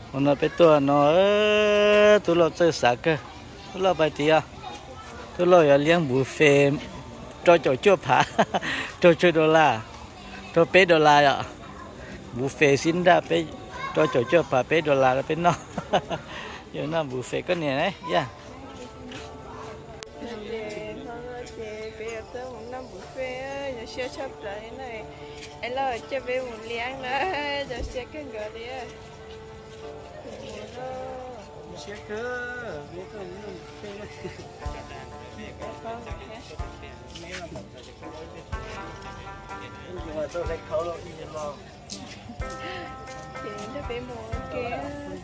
nó bé tua nó tôi lo chơi sạc cơ tôi lo bài tiệt tôi lo ở liang buffet cho chỗ phá cho $1 cho bé $1 ạ buffet xin ra bé cho chỗ phá bé $1 bé nó giờ nó buffet cái này đấy yeah chưa chấp lại này anh lo cho bé một liang nữa cho xe cái gỡ đi xe cơ bé con nó phê nhưng mà tôi lấy khẩu rồi đi lo thì cho bé một cái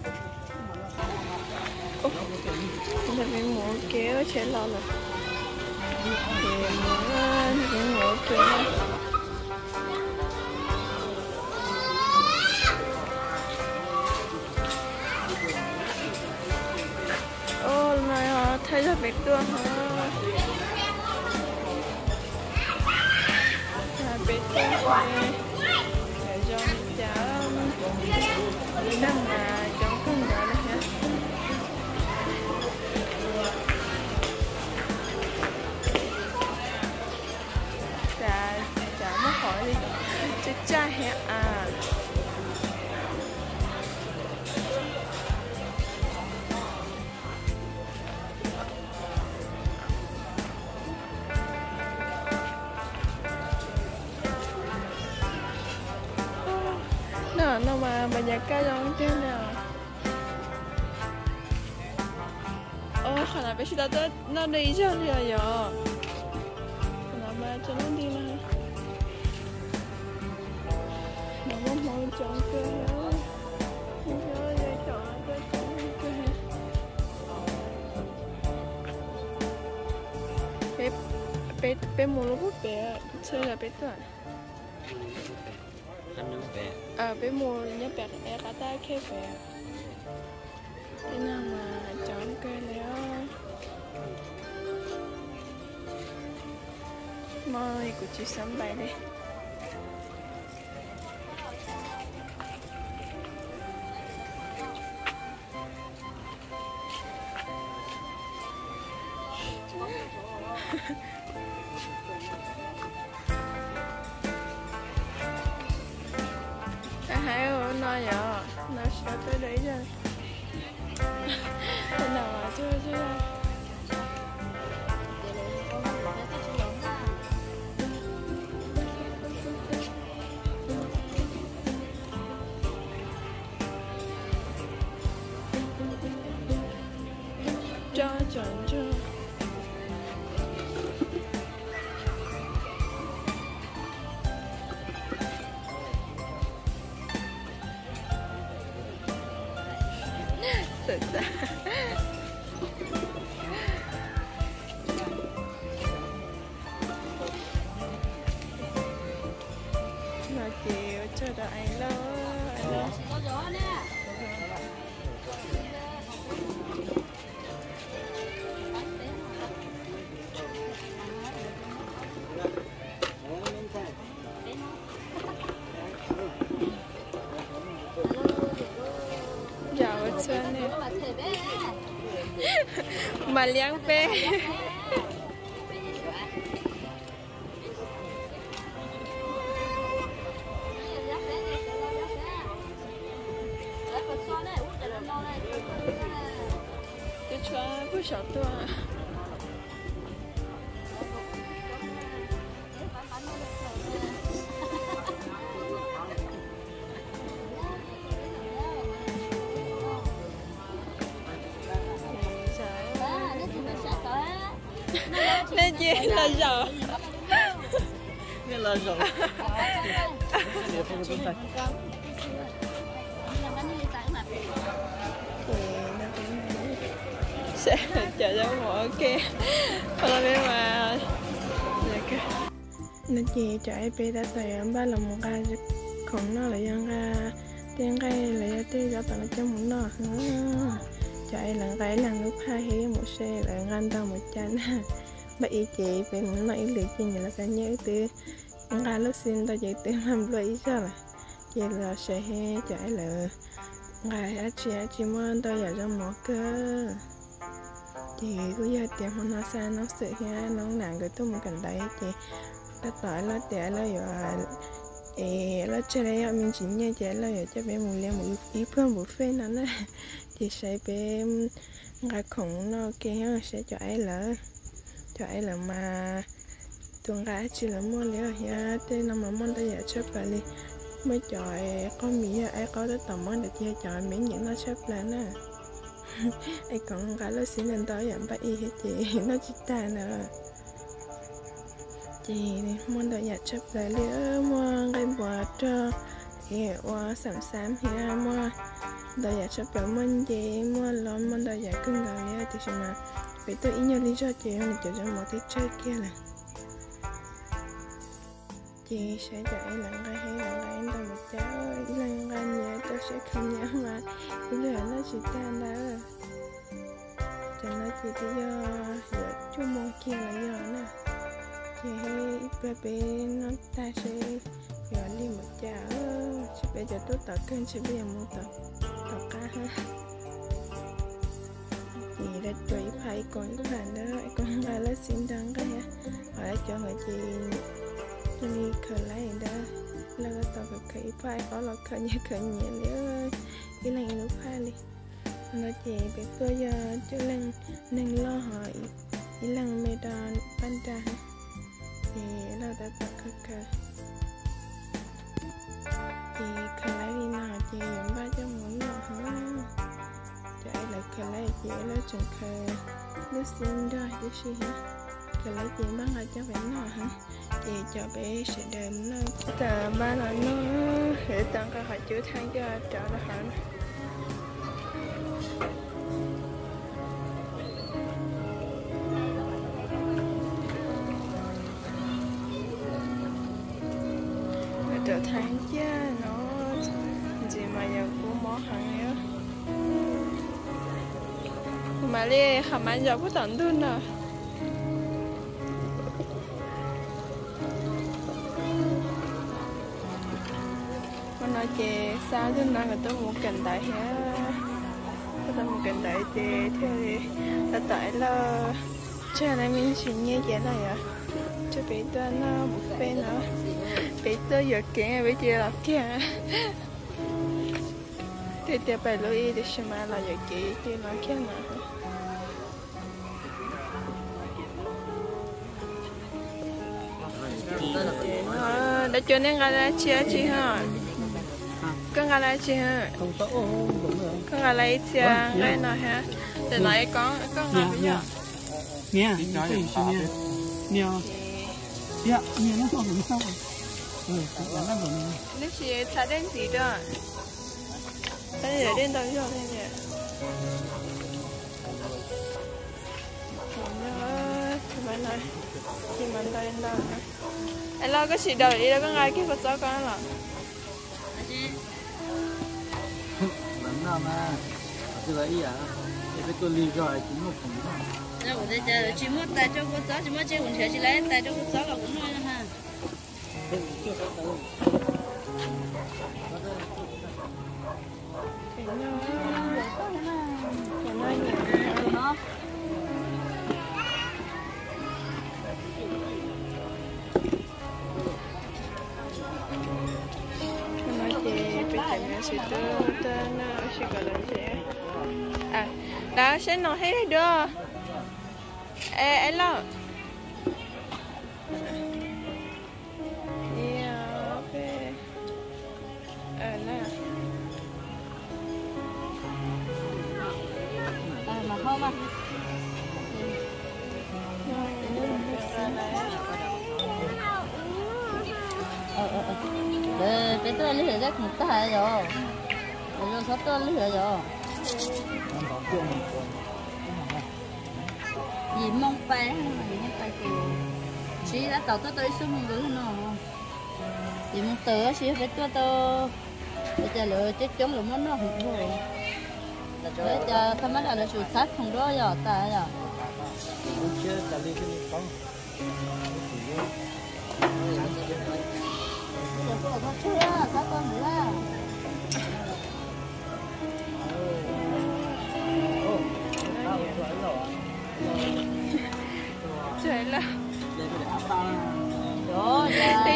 cho bé một cái chế lo rồi thì muốn một cái ô này họ thấy là biết tương hả biết tương này để cho cháu năm là cháu không nhớ nữa hả cháu mất hỏi đi chứ cha hả à nó mà banyak yang dia oh kenapa sih tata nó đi chứ dia ya kenapa jangan đi lah mama mau chọn ke ya chọn ke bé mua lúc bé chơi là bé tuổi bé mua nhớ bé em cả ta khép bé thế nào mà chọn cây léo mời của chị sắm bài đi hai ông nói vậy nó sẽ tới đấy rồi thế nào mà chưa cho chọn chưa thật ra mà chiều cho đợi anh lo có gió nè mà liang pe tôi cho不晓得nên gì là giò nên là giò sẽ chờ cho mọi kia còn bên mà nên chị chạy bé đã tèm ba là một cái còn nó lại ăn ra tiếng cây lại tiếng cho tao cho muốn nó chạy lần cái lần lúc hai hí một xe lại ngăn tao một chân bà ý chị về mình nói liệt chị là cả nhớ từ ăn ra lúc xin tao chạy từ làm lợi sao là chị là xe he chạy là ngày chị muốn tôi giờ cho một cơ thì cứ giờ tiền hôm nó xa nó sự ha nó nàng cái tôi một cần đấy thì ta tỏi nó tiền nó rồi nó chơi đây mình chỉ nghe chơi nó rồi cho bé một liền một ý phương một phê nó thì sẽ bé ngày khổng nó kia sẽ cho ai là mà tuần gái chỉ là mua liệu ha tên nó mà muốn tôi giờ chấp lại đi mới chọi con mì ai có tới tầm món được chia chọi miễn những nó chấp lại nè ai còn cả nó xin lên tới giảm bác y hết chị nó chỉ ta nữa chị muốn đợi nhặt chấp lại nữa mua cái bò cho thì qua sẵn sám thì mua đợi nhặt chấp lại muốn gì mua lon muốn đợi nhặt cưng gạo nhá thì mà vì tôi ý nhau lý do chị mình cho một cái chơi kia này chị sẽ cho em lần cái hay lần cái em tao một cháu lần cái nhà tôi sẽ không nhớ mà cái lửa nó chỉ tan đó cho nó chỉ cái do chú mong kia là do nè chị hay bé nó ta sẽ gọi đi một cháu sẽ bây giờ tôi tập kênh sẽ bây giờ muốn tập cá ha chị đã tùy phải còn cái bàn đó con là lấy xin đăng cái ha hỏi cho người chị cho đi khởi lại đó là cái tàu khởi phải có là khởi nhẹ nếu cái này nó phải đi nó chỉ biết tôi giờ cho nên lo hỏi ý lần mê đòn ban trà thì là đã tập khởi thì khởi lại đi nào chị dùng ba cho muốn nào hả cho ai là khởi lại chị là chẳng khởi nó xin rồi chứ gì hả khởi lại chị bắt lại cho bé nào hả thì cho bé sẽ đếm nó tờ ba là nó để tăng cả họ chữ tháng cho trở ra hả trở thành chứ nó gì mà giờ cũng mỏ hàng nữa mà đi hàm ăn giờ cũng tận luôn rồi con nói chị sao chứ nó người tôi muốn cần đại hết tôi muốn cần đại thì theo thì ta tại là chơi này mình chỉ nghe vậy này à cho bé tôi nó một bên nữa bé tôi giờ kia bé chị là kia thì tiếp bài lưu ý thì xem mà là giờ chị là kia mà nó đã cho nên là chia chị hả con gà lại chị hả con gà lại chị cái nào hả để lại con gà bây giờ nghe nghe dạ nghe nó không đúng sao nó vẫn nếu chị thay đến gì đó thay để đến đâu rồi thay để vậy này chị mình đây đâu anh lo cái gì đâu đi đâu có ngay cái vật gió con là vẫn nào mà cái đấy à cái tôi ly rồi chỉ một phần thôi giờ我在家只摸带着我早，只摸结婚前起来带着我早了，我弄了哈。 Đó sẽ nói hết được. Ê lo. Mà không à. Để tôi lấy hết một cái rồi. Rồi sắp tôi lấy hết rồi. Gì mong bay thì chỉ đã tàu tôi xuống mình được nó gì mong tớ chỉ phải tôi để cho lựa chết chống lửa món nó không rồi để cho thằng mắt là chủ sát không đó giờ ta giờ sát con nữa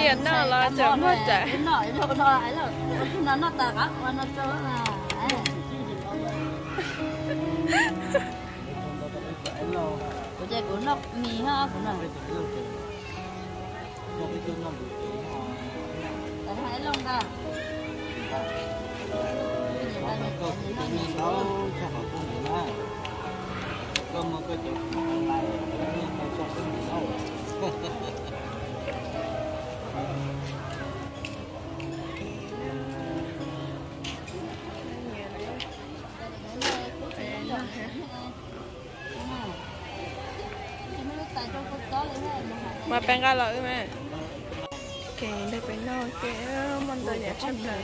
tiền nó là chẳng mất trả nó ta gắt và nó cho là của chơi của nó mì ha của nó hãy lông ta mà bên cái lợi mà kì đây bên nó cái món đồ nhà chấp lời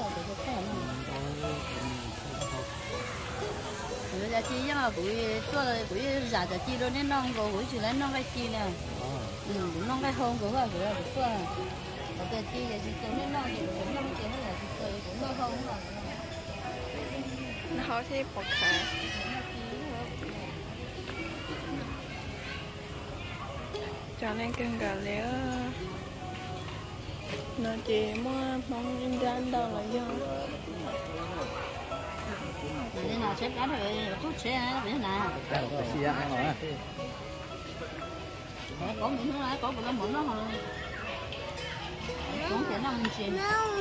bây giờ chi mà buổi giả chi rồi nên non rồi buổi chiều lên non cái chi nè non cái hôm của rồi rồi của cái chi là chi nên non thì cũng non thì là chi cũng non không là nó hỏi thì bọc khá cho nên cần cả léo nó chỉ mong in ra đâu là do nên là xếp cá rồi chút xe bây giờ nè có miếng nữa có một cái món đó thôi cũng sẽ nằm trên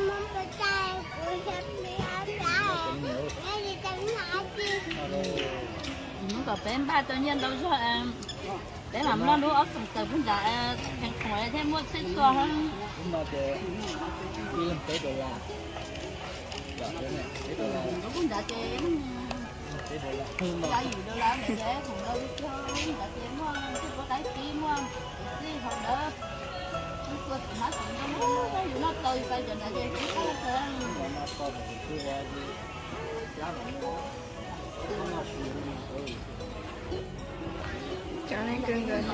nó có bên ba tự nhiên đâu cho em để làm nó ốc phần từ cũng đã thành khỏi thêm mua xích xoa hơn nó cũng đã chém ra gì đâu làm để thằng đâu cho đã chém mua có cái kim mua gì thằng đó nó má thằng nó tôi bây giờ là gì cũng cho nên cần gần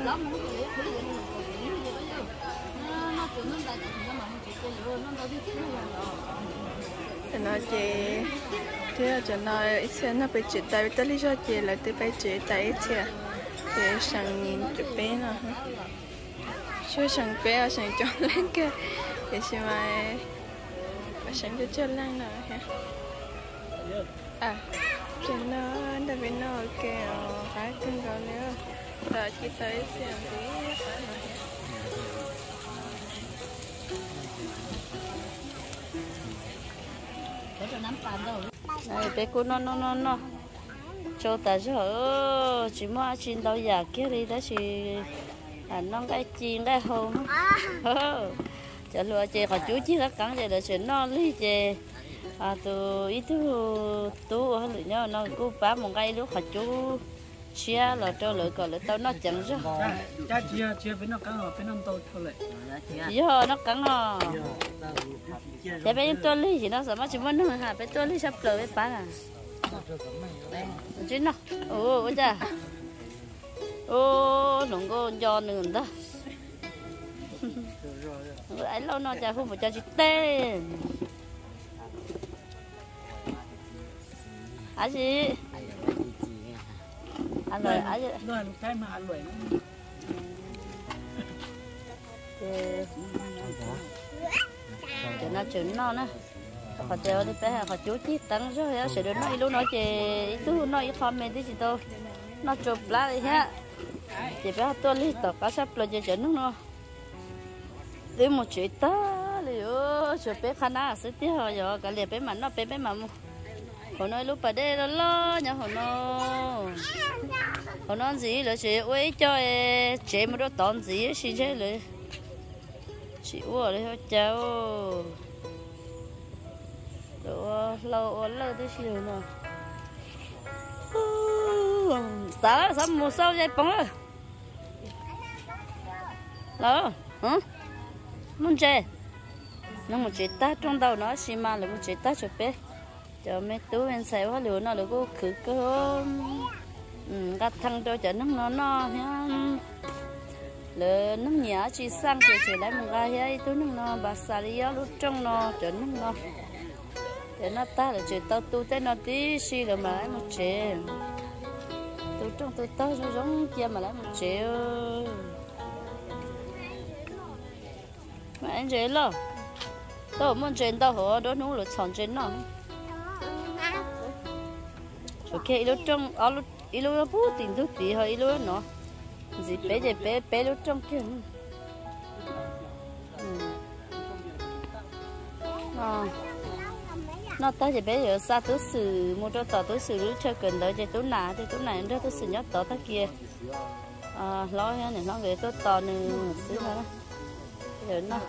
thì nó chỉ thế là cho nó ít xe nó bị chỉ tại vì lý do chỉ là từ bị chỉ tại ít xe để sang chụp bé nữa chưa sang bé ở sang chọn lên cái để xem mai sang cho chơi lên nữa ha à trên nó đã bị nó kêu phải cần gọi nữa ta chỉ tới xem tí phải mà này bé cô nó cho ta cho chỉ mua chín đâu già kia đi đó chỉ nó cái chiên cái hồn chả lúa chè có chú chỉ các cắn vậy là chuyện nó lý chè từ ít tu hay là nhau nó cứ bán một cái lúc họ chú chia là cho lợi còn lợi tao nó chẳng chứ cha chia với nó cắn rồi với nó tôi thôi lại giờ nó cắn à thế bây giờ tôi lý thì nó sợ mà chỉ muốn nó hả bây tôi lý sắp lời với bán à chứ nó bây giờ nó có do nữa đó ấy lâu nó chả không phải cho chị tên gì ăn rồi rồi cái mà ăn rồi thì nó chửi nó nữa họ treo đi bé họ chú chi tăng rồi sẽ được nói lúc nói chị tú nói comment tí chị tôi nó chụp lá đi ha chị bé tôi lấy tờ cá sắp rồi chị chửi nó đi một chuyện ta liệu chụp bé khăn á sẽ tiếc rồi cả liệt bé mà nó bé mà họ nói lúc bà đây nó lo nhà họ nói gì là chị quay cho chị một đứa tón gì chị chơiเลยchị uổng đấy thôi cháu lâu đi xíu nữa sao một sao dây bóng rồi lâu hả muốn chơi nó một chị ta trong đầu nó xì mà là một chị ta chụp bé cho mấy túi bên xài hóa liệu nó được có khử cơ gạt thằng cho chở nó nhá lỡ nó nhả chỉ sang thì chỉ lấy một cái ấy túi nó bà xài đi lúc trong nó chở nó để nó ta là chỉ tao tu tới nó tí xí rồi mà lấy một triệu tu trong tu tao giống kia mà lấy một triệu mà anh chơi lo đâu muốn chơi đâu hả đó nó là chọn chơi nó ok lúc trong lúc lúc bút tiền thuốc gì hơi lúc nó gì bé lúc trong kia nó tới thì bé giờ xa tới xử một chỗ tàu tới xử lúc chơi gần đó chơi tối nà thì tối này nó tới xử nhớ tàu tới kia lo nha này nó về tối tàu này xíu nữa giờ nó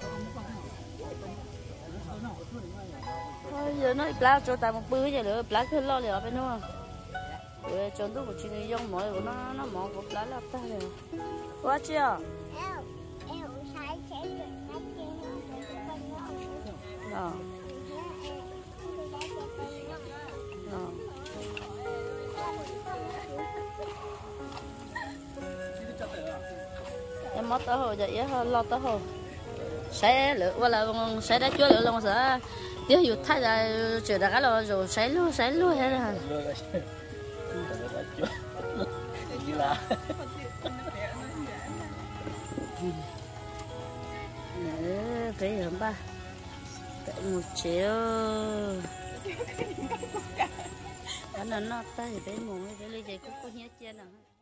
giờ nó plá cho tại một bữa giờ nữa plá cứ lo liền bên nó rồi chọn tôi một chuyện dùng mọi của nó mỏ của plá là ta rồi quá chưa em mất tới hồi vậy hơn lo tới hồi sẽ lựa qua là sẽ đã chưa lựa luôn sẽ nếu dù thay là chưa đã cái rồi sẽ luôn hết rồi phải hơn ba 1 triệu anh nó tay thì bé mồm cái ly giày cũng có nhét trên nào